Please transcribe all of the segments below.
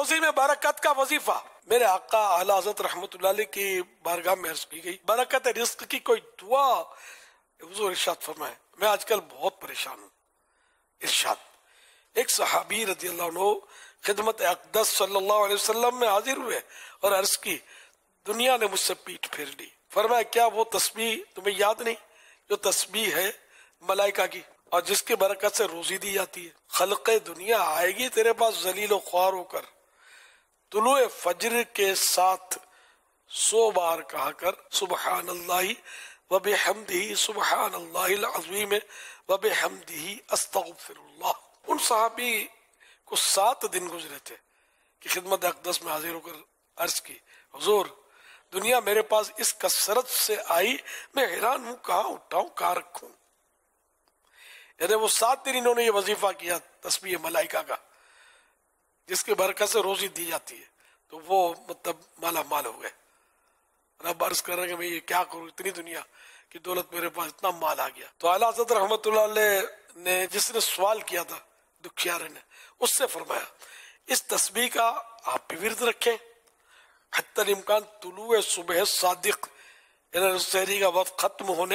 روزی میں برکت کا وظیفہ میرے آقا اعلیٰ حضرت رحمت اللہ علیہ کی بارگاہ میں عرض کی گئی، برکت رزق کی کوئی دعا؟ حضور ارشاد فرمائے میں آج کل بہت پریشان ہوں۔ ارشاد ایک صحابی رضی اللہ عنہ خدمت اقدس صلی اللہ علیہ وسلم میں حاضر ہوئے اور عرض کی دنیا نے مجھ سے پیٹھ پھیر لی۔ فرمایا کیا وہ تسبیح تمہیں یاد نہیں جو تسبیح ہے ملائکہ کی اور جس کی برکت سے روزی دی جاتی ہے؟ خلق دنیا آئے گی تیرے پاس ذلیل و خوار ہو کر، طلوع فجر کے ساتھ 100 بار کہا کر سبحان اللہ وبحمدہ سبحان اللہ العظیم وبحمدہ استغفر اللہ۔ ان صحابی کو 7 دن گزرے تھے کہ خدمت اقدس میں حاضر ہو کر عرض کی حضور دنیا میرے پاس اس کثرت سے آئی، میں حیران ہوں کہاں اٹھاؤں کہاں رکھوں۔ یعنی وہ 7 دن انہوں نے یہ وظیفہ کیا تسبیح ملائکہ کا جس کی برکت سے روزی دی جاتی ہے، تو وہ مطلب مالا مال ہو گئے۔ رب عرض کر رہے ہیں کہ میں یہ کیا کروں، اتنی دنیا کی دولت میرے پاس، اتنا مال آ گیا۔ تو اعلیٰ حضرت رحمت اللہ علیہ نے جس نے سوال کیا تھا دکھیارے نے، اس سے فرمایا اس تسبیح کا آپ بھی ورد رکھیں حتی الامکان طلوع صبح صادق، یعنی سحری کا وقت ختم ہونے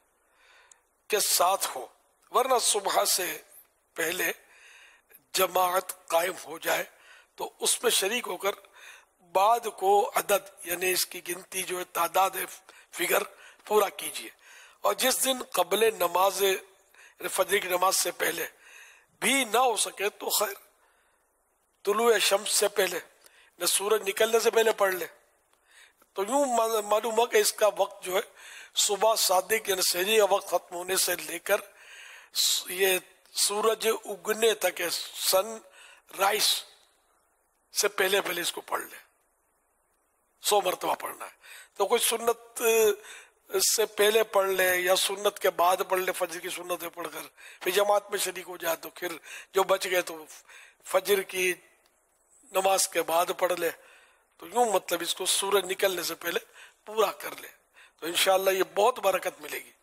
کے ساتھ ہو، ورنہ صبح سے پہلے جماعت قائم ہو جائے تو اس میں شریک ہو کر بعد کو عدد یعنی اس کی گنتی جو ہے تعداد فگر پورا کیجیے، اور جس دن قبل نماز یعنی فجر کی نماز سے پہلے بھی نہ ہو سکے تو خیر طلوع شمس سے پہلے نہ سورج نکلنے سے پہلے پڑھ لے۔ تو یوں معلوم ہو کہ اس کا وقت جو ہے صبح صادق یعنی سحری کا وقت ختم ہونے سے لے کر یہ سورج اگنے تک ہے، سن رائز سے پہلے اس کو پڑھ لے، 100 مرتبہ پڑھنا ہے۔ تو کوئی سنت سے پہلے پڑھ لے یا سنت کے بعد پڑھ لے، فجر کی سنت پڑھ کر پھر جماعت میں شریک ہو جائے تو پھر جو بچ گئے تو فجر کی نماز کے بعد پڑھ لے، تو یوں مطلب اس کو سورج نکلنے سے پہلے پورا کر لے، تو انشاءاللہ یہ بہت برکت ملے گی۔